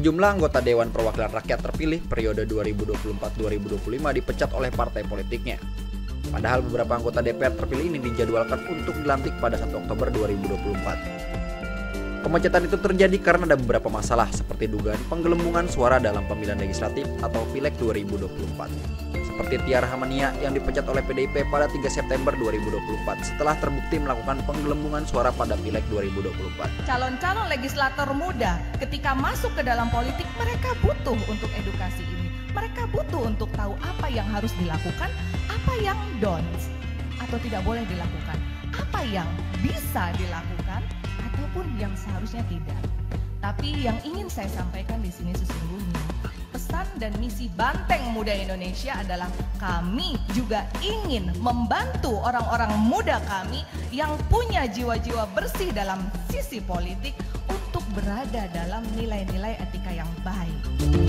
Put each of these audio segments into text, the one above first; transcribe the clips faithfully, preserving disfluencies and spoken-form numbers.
Sejumlah anggota Dewan Perwakilan Rakyat terpilih periode dua ribu dua puluh empat sampai dua ribu dua puluh lima dipecat oleh partai politiknya. Padahal beberapa anggota D P R terpilih ini dijadwalkan untuk dilantik pada satu Oktober dua ribu dua puluh empat. Pemecatan itu terjadi karena ada beberapa masalah seperti dugaan penggelembungan suara dalam pemilihan legislatif atau Pileg dua ribu dua puluh empat. Seperti Tiar Hamania yang dipecat oleh P D I P pada tiga September dua ribu dua puluh empat setelah terbukti melakukan penggelembungan suara pada Pileg dua ribu dua puluh empat. Calon-calon legislator muda ketika masuk ke dalam politik, mereka butuh untuk edukasi ini. Mereka butuh untuk tahu apa yang harus dilakukan, apa yang don'ts atau tidak boleh dilakukan, apa yang bisa dilakukan ataupun yang seharusnya tidak. Tapi yang ingin saya sampaikan di sini sesungguhnya, pesan dan misi Banteng Muda Indonesia adalah kami juga ingin membantu orang-orang muda kami yang punya jiwa-jiwa bersih dalam sisi politik untuk berada dalam nilai-nilai etika yang baik.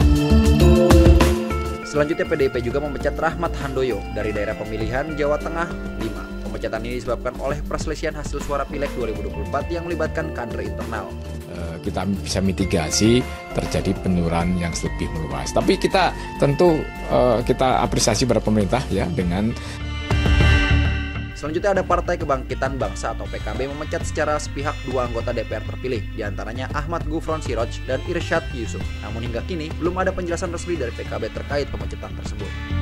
Selanjutnya P D I P juga memecat Rahmat Handoyo dari daerah pemilihan Jawa Tengah lima. Pemecatan ini disebabkan oleh perselisihan hasil suara Pileg dua ribu dua puluh empat yang melibatkan kader internal. Kita bisa mitigasi terjadi penurunan yang lebih meluas. Tapi kita tentu kita apresiasi pada pemerintah ya dengan. Selanjutnya ada Partai Kebangkitan Bangsa atau P K B memecat secara sepihak dua anggota D P R terpilih, diantaranya Ahmad Gufron Siroj dan Irsyad Yusuf. Namun hingga kini belum ada penjelasan resmi dari P K B terkait pemecatan tersebut.